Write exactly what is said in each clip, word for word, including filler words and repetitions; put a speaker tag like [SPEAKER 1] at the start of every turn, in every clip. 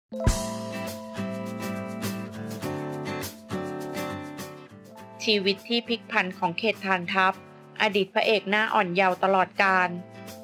[SPEAKER 1] ชีวิตที่พลิกผันของเขตฐานทัพอดีตพระเอกหน้าอ่อนเยาว์ตลอดกาล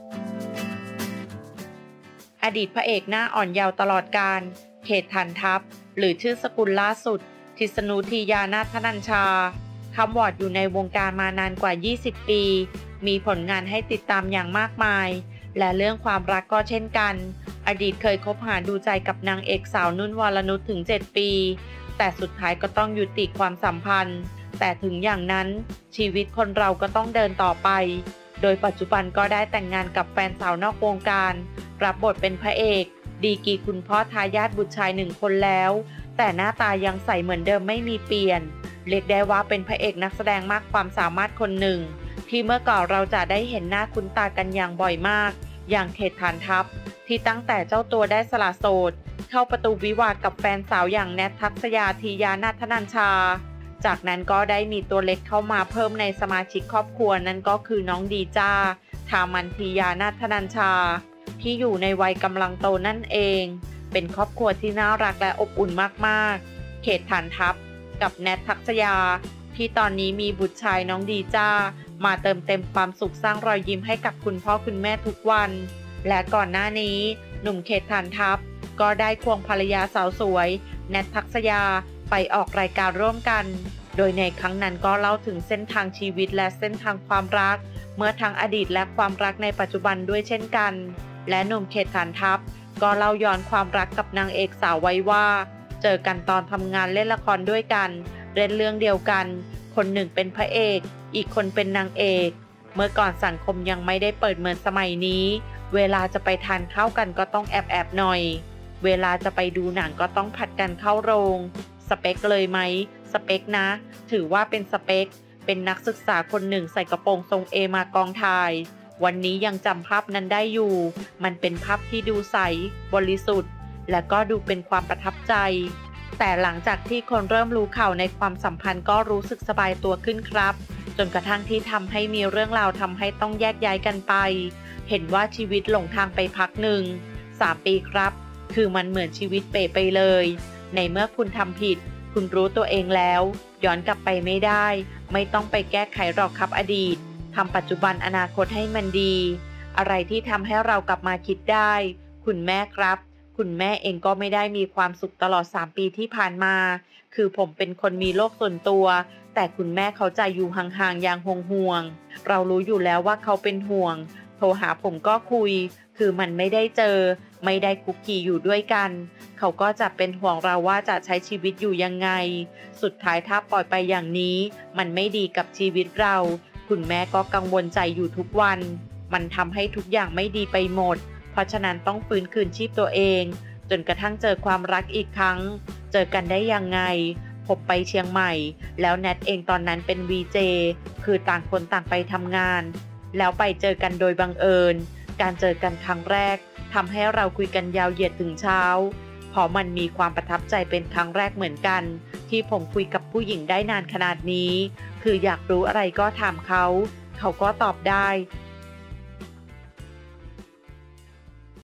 [SPEAKER 1] อดีตพระเอกหน้าอ่อนเยาว์ตลอดกาลเขตฐานทัพหรือชื่อสกุลล่าสุดทิษณุธียานาถนัญชาคำวอดอยู่ในวงการมานานกว่ายี่สิบปีมีผลงานให้ติดตามอย่างมากมายและเรื่องความรักก็เช่นกันอดีตเคยคบหาดูใจกับนางเอกสาวนุ่นวรนุชถึงเจ็ดปีแต่สุดท้ายก็ต้องยุติความสัมพันธ์แต่ถึงอย่างนั้นชีวิตคนเราก็ต้องเดินต่อไปโดยปัจจุบันก็ได้แต่งงานกับแฟนสาวนอกวงการรับบทเป็นพระเอกดีกรีคุณพ่อทายาทบุตรชายหนึ่งคนแล้วแต่หน้าตายังใสเหมือนเดิมไม่มีเปลี่ยนเรียกได้ว่าเป็นพระเอกนักแสดงมากความสามารถคนหนึ่งที่เมื่อก่อนเราจะได้เห็นหน้าคุ้นตากันอย่างบ่อยมากอย่างเขตฐานทัพที่ตั้งแต่เจ้าตัวได้สละโสดเข้าประตูวิวาทกับแฟนสาวอย่างแนททักษยาธียานาถนัญชาจากนั้นก็ได้มีตัวเล็กเข้ามาเพิ่มในสมาชิกครอบครัวนั่นก็คือน้องดีจ้าทามันธียานาถนัญชาที่อยู่ในวัยกำลังโตนั่นเองเป็นครอบครัวที่น่ารักและอบอุ่นมากๆเขตฐานทัพกับแนททักษยาที่ตอนนี้มีบุตรชายน้องดีจ้ามาเติมเต็มความสุขสร้างรอยยิ้มให้กับคุณพ่อคุณแม่ทุกวันและก่อนหน้านี้หนุ่มเขตฐานทัพก็ได้ควงภรรยาสาวสวยแนททักษยาไปออกรายการร่วมกันโดยในครั้งนั้นก็เล่าถึงเส้นทางชีวิตและเส้นทางความรักเมื่อทั้งอดีตและความรักในปัจจุบันด้วยเช่นกันและหนุ่มเขตฐานทัพก็เล่าย้อนความรักกับนางเอกสาวไว้ว่าเจอกันตอนทำงานเล่นละครด้วยกันเล่นเรื่องเดียวกันคนหนึ่งเป็นพระเอกอีกคนเป็นนางเอกเมื่อก่อนสังคมยังไม่ได้เปิดเหมือนสมัยนี้เวลาจะไปทานข้าวกันก็ต้องแอบแอบหน่อยเวลาจะไปดูหนังก็ต้องผัดกันเข้าโรงสเปคเลยไหมสเปคนะถือว่าเป็นสเปคเป็นนักศึกษาคนหนึ่งใส่กระโปรงทรงเอมากองถ่ายวันนี้ยังจำภาพนั้นได้อยู่มันเป็นภาพที่ดูใสบริสุทธิ์และก็ดูเป็นความประทับใจแต่หลังจากที่คนเริ่มรู้ข่าวในความสัมพันธ์ก็รู้สึกสบายตัวขึ้นครับจนกระทั่งที่ทำให้มีเรื่องราวทำให้ต้องแยกย้ายกันไปเห็นว่าชีวิตหลงทางไปพักหนึ่งสามปีครับคือมันเหมือนชีวิตเป๋ไปเลยในเมื่อคุณทำผิดคุณรู้ตัวเองแล้วย้อนกลับไปไม่ได้ไม่ต้องไปแก้ไขหรอกครับอดีตทำปัจจุบันอนาคตให้มันดีอะไรที่ทำให้เรากลับมาคิดได้คุณแม่ครับคุณแม่เองก็ไม่ได้มีความสุขตลอดสามปีที่ผ่านมาคือผมเป็นคนมีโลกส่วนตัวแต่คุณแม่เขาใจอยู่ห่างๆอย่างห่วงๆเรารู้อยู่แล้วว่าเขาเป็นห่วงโทรหาผมก็คุยคือมันไม่ได้เจอไม่ได้คุกคีอยู่ด้วยกันเขาก็จะเป็นห่วงเราว่าจะใช้ชีวิตอยู่ยังไงสุดท้ายถ้าปล่อยไปอย่างนี้มันไม่ดีกับชีวิตเราคุณแม่ก็กังวลใจอยู่ทุกวันมันทำให้ทุกอย่างไม่ดีไปหมดเพราะฉะนั้นต้องฟื้นคืนชีพตัวเองจนกระทั่งเจอความรักอีกครั้งเจอกันได้ยังไงผมไปเชียงใหม่แล้วแนทเองตอนนั้นเป็น วี เจ คือต่างคนต่างไปทำงานแล้วไปเจอกันโดยบังเอิญการเจอกันครั้งแรกทำให้เราคุยกันยาวเหยียดถึงเช้าเพราะมันมีความประทับใจเป็นครั้งแรกเหมือนกันที่ผมคุยกับผู้หญิงได้นานขนาดนี้คืออยากรู้อะไรก็ถามเขาเขาก็ตอบได้